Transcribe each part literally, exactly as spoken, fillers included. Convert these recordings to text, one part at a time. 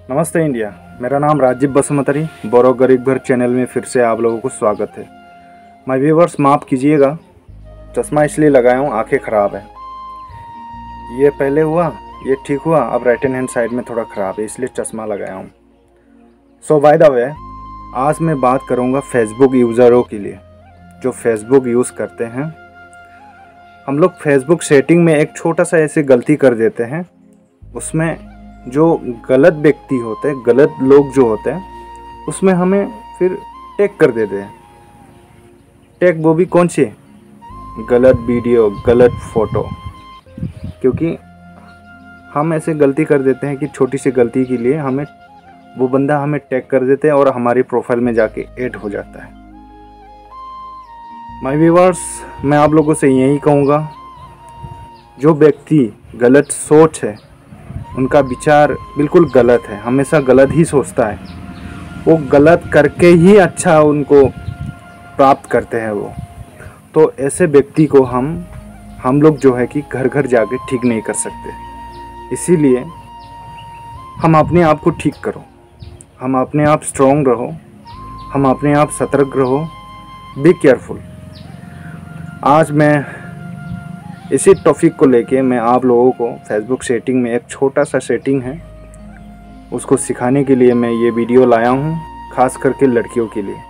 नमस्ते इंडिया। मेरा नाम राजीव बसुमतारी। बोरो गरीब घर चैनल में फिर से आप लोगों को स्वागत है। माय व्यूवर्स, माफ़ कीजिएगा, चश्मा इसलिए लगाया हूँ, आंखें ख़राब है। ये पहले हुआ, ये ठीक हुआ, अब राइट हैंड साइड में थोड़ा ख़राब है, इसलिए चश्मा लगाया हूँ। सो बाय द वे, आज मैं बात करूँगा फेसबुक यूज़रों के लिए जो फेसबुक यूज़ करते हैं। हम लोग फेसबुक सेटिंग में एक छोटा सा ऐसे गलती कर देते हैं, उसमें जो गलत व्यक्ति होते हैं, गलत लोग जो होते हैं, उसमें हमें फिर टैग कर देते हैं। टैग वो भी कौन सी? गलत वीडियो, गलत फ़ोटो। क्योंकि हम ऐसे गलती कर देते हैं कि छोटी सी गलती के लिए हमें वो बंदा हमें टैग कर देते हैं और हमारी प्रोफाइल में जाके ऐड हो जाता है। माय व्यूअर्स, मैं आप लोगों से यही कहूँगा, जो व्यक्ति गलत सोच है, उनका विचार बिल्कुल गलत है, हमेशा गलत ही सोचता है, वो गलत करके ही अच्छा उनको प्राप्त करते हैं वो। तो ऐसे व्यक्ति को हम हम लोग जो है कि घर घर जाके ठीक नहीं कर सकते। इसीलिए हम अपने आप को ठीक करो, हम अपने आप स्ट्रॉन्ग रहो, हम अपने आप सतर्क रहो, बी केयरफुल। आज मैं इसी टॉपिक को लेके मैं आप लोगों को फेसबुक सेटिंग में एक छोटा सा सेटिंग है, उसको सिखाने के लिए मैं ये वीडियो लाया हूँ, ख़ास करके लड़कियों के लिए।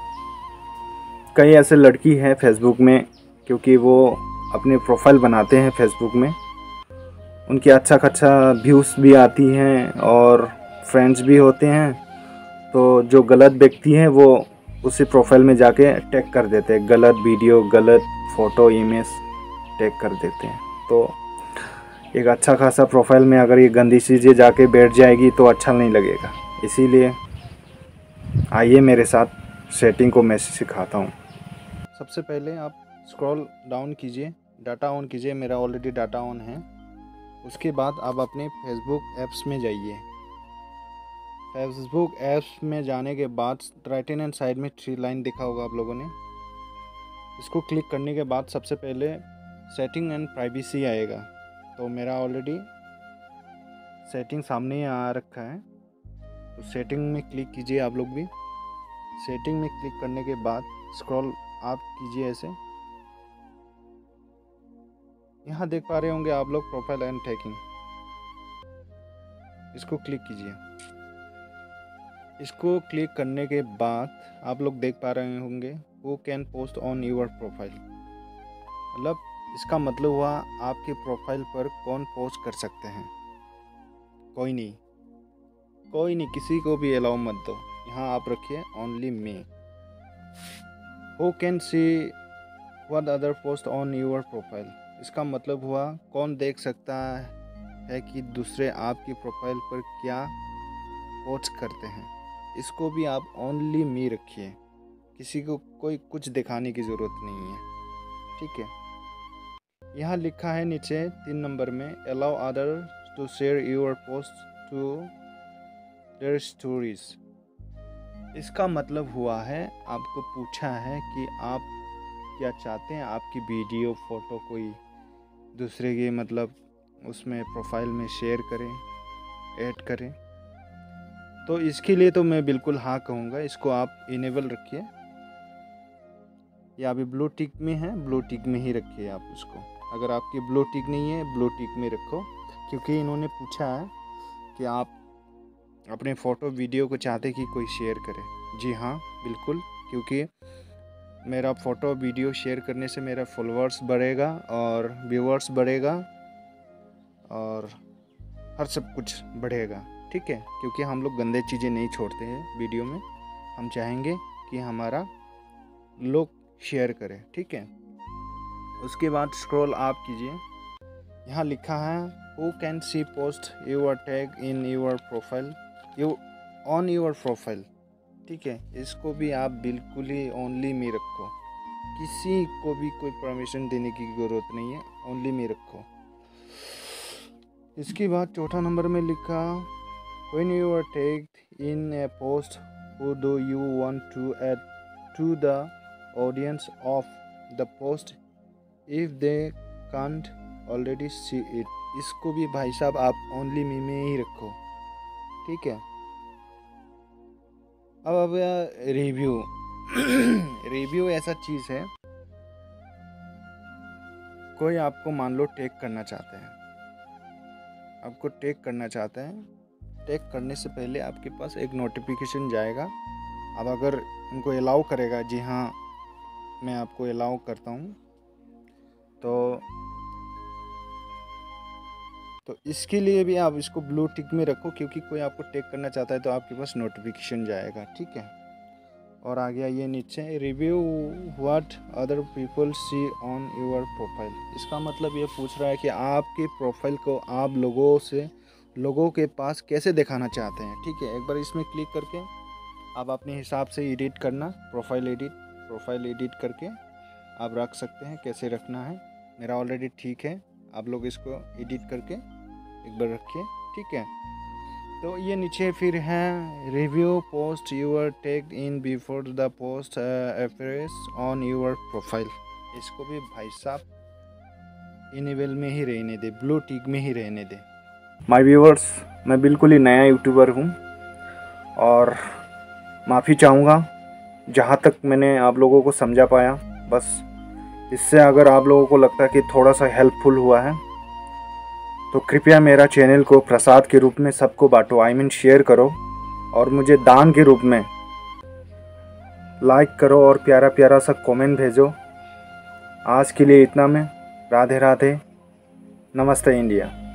कई ऐसे लड़की हैं फेसबुक में, क्योंकि वो अपने प्रोफाइल बनाते हैं फेसबुक में, उनकी अच्छा खासा व्यूज़ भी आती हैं और फ्रेंड्स भी होते हैं। तो जो गलत व्यक्ति हैं वो उसी प्रोफाइल में जाके टैग कर देते हैं, गलत वीडियो, गलत फ़ोटो, इमेज टैग कर देते हैं। तो एक अच्छा खासा प्रोफाइल में अगर ये गंदी चीज़ें जाके बैठ जाएगी तो अच्छा नहीं लगेगा। इसीलिए आइए मेरे साथ सेटिंग को मैं सिखाता हूँ। सबसे पहले आप स्क्रॉल डाउन कीजिए, डाटा ऑन कीजिए। मेरा ऑलरेडी डाटा ऑन है। उसके बाद आप अपने फेसबुक ऐप्स में जाइए। फेसबुक ऐप्स में जाने के बाद राइट हैंड साइड में थ्री लाइन दिखा होगा आप लोगों ने। इसको क्लिक करने के बाद सबसे पहले सेटिंग एंड प्राइवेसी आएगा। तो मेरा ऑलरेडी सेटिंग सामने ही आ रखा है, तो सेटिंग में क्लिक कीजिए आप लोग भी। सेटिंग में क्लिक करने के बाद स्क्रॉल आप कीजिए ऐसे। यहाँ देख पा रहे होंगे आप लोग प्रोफाइल एंड टैगिंग, इसको क्लिक कीजिए। इसको क्लिक करने के बाद आप लोग देख पा रहे होंगे who can post on your profile. मतलब इसका मतलब हुआ आपके प्रोफाइल पर कौन पोस्ट कर सकते हैं। कोई नहीं, कोई नहीं, किसी को भी अलाउ मत दो। यहाँ आप रखिए only me. Who can see what other post on your profile. इसका मतलब हुआ कौन देख सकता है कि दूसरे आपकी प्रोफाइल पर क्या पोस्ट करते हैं। इसको भी आप ओनली मी रखिए, किसी को कोई कुछ दिखाने की ज़रूरत नहीं है, ठीक है। यहाँ लिखा है नीचे तीन नंबर में, allow other to share your post to their stories. इसका मतलब हुआ है आपको पूछा है कि आप क्या चाहते हैं आपकी वीडियो फ़ोटो कोई दूसरे के मतलब उसमें प्रोफाइल में शेयर करें, ऐड करें। तो इसके लिए तो मैं बिल्कुल हाँ कहूँगा, इसको आप इनेबल रखिए। या अभी ब्लू टिक में है, ब्लू टिक में ही रखिए आप उसको। अगर आपकी ब्लू टिक नहीं है, ब्लू टिक में रखो, क्योंकि इन्होंने पूछा है कि आप अपने फ़ोटो वीडियो को चाहते कि कोई शेयर करे। जी हाँ, बिल्कुल, क्योंकि मेरा फ़ोटो वीडियो शेयर करने से मेरा फॉलोअर्स बढ़ेगा और व्यूअर्स बढ़ेगा और हर सब कुछ बढ़ेगा, ठीक है। क्योंकि हम लोग गंदे चीज़ें नहीं छोड़ते हैं वीडियो में, हम चाहेंगे कि हमारा लोग शेयर करें, ठीक है। उसके बाद स्क्रॉल आप कीजिए। यहाँ लिखा है who can see post your tag in your profile you on your profile, ठीक है। इसको भी आप बिल्कुल ही ओनली मी रखो, किसी को भी कोई परमिशन देने की ज़रूरत नहीं है, ओनली मी रखो। इसके बाद चौथा नंबर में लिखा when you are tagged in a post who do you want to add to the audience of the post if they can't already see it. इसको भी भाई साहब आप ओनली मी में ही रखो, ठीक है। अब अब रिव्यू रिव्यू ऐसा चीज़ है, कोई आपको मान लो टैग करना चाहते हैं, आपको टैग करना चाहते हैं, टैग करने से पहले आपके पास एक नोटिफिकेशन जाएगा। अब अगर उनको अलाउ करेगा, जी हाँ मैं आपको अलाउ करता हूँ, तो तो इसके लिए भी आप इसको ब्लू टिक में रखो, क्योंकि कोई आपको टैग करना चाहता है तो आपके पास नोटिफिकेशन जाएगा, ठीक है। और आ गया ये नीचे, review what other people see on your profile. इसका मतलब ये पूछ रहा है कि आपके प्रोफाइल को आप लोगों से लोगों के पास कैसे दिखाना चाहते हैं, ठीक है। एक बार इसमें क्लिक करके आप अपने हिसाब से एडिट करना, प्रोफाइल एडिट प्रोफाइल एडिट करके आप रख सकते हैं, कैसे रखना है। मेरा ऑलरेडी ठीक है, आप लोग इसको एडिट करके एक बार रखिए, ठीक है। तो ये नीचे फिर है review post your tag in before the post appears on your profile. इसको भी भाई साहब इनेबल में ही रहने दे, ब्लू टिक में ही रहने दे। माय व्यूअर्स, मैं बिल्कुल ही नया यूट्यूबर हूँ और माफ़ी चाहूँगा जहाँ तक मैंने आप लोगों को समझा पाया। बस इससे अगर आप लोगों को लगता है कि थोड़ा सा हेल्पफुल हुआ है तो कृपया मेरा चैनल को प्रसाद के रूप में सबको बांटो, आई मीन शेयर करो, और मुझे दान के रूप में लाइक करो और प्यारा प्यारा सा कमेंट भेजो। आज के लिए इतना में, राधे राधे, नमस्ते इंडिया।